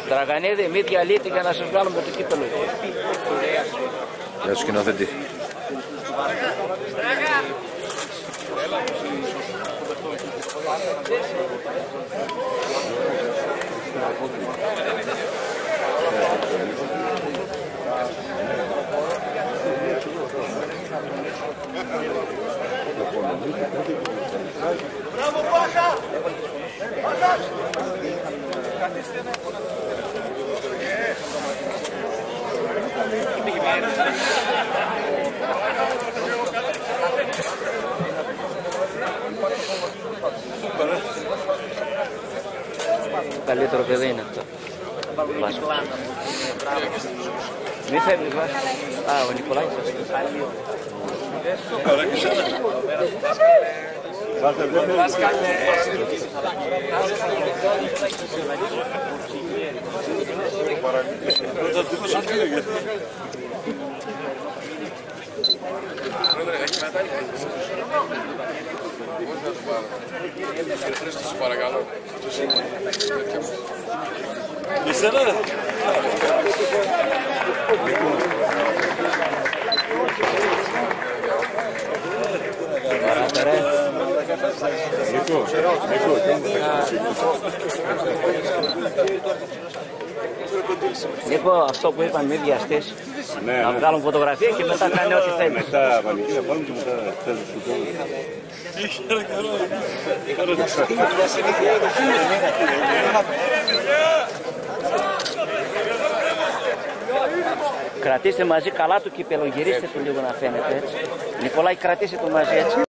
Δραγανίδη, μη διαλύετε για να σας βγάλουμε το κύπελο. Γεια σου σκηνοθέτη. Μπράβο Πάχα! Πάχα! Καλύτερο παιδί είναι αυτό. Βάσκο. Μη φεύγεις Βάσκο. Α, ο Νικολάκης σας. Παρακαλώ. Εσένα ρε. Νίκο, αυτό που είπαν μη βιαστείς, να βγάλουν φωτογραφία και μετά κάνει ό,τι θέλει. Μετά πανηγύρια πάμε και μετά θέλεις του τόνου. Κρατήστε μαζί καλά το κύπελο, γυρίστε το λίγο να φαίνεται έτσι. Νικολάκη, κρατήστε το μαζί έτσι.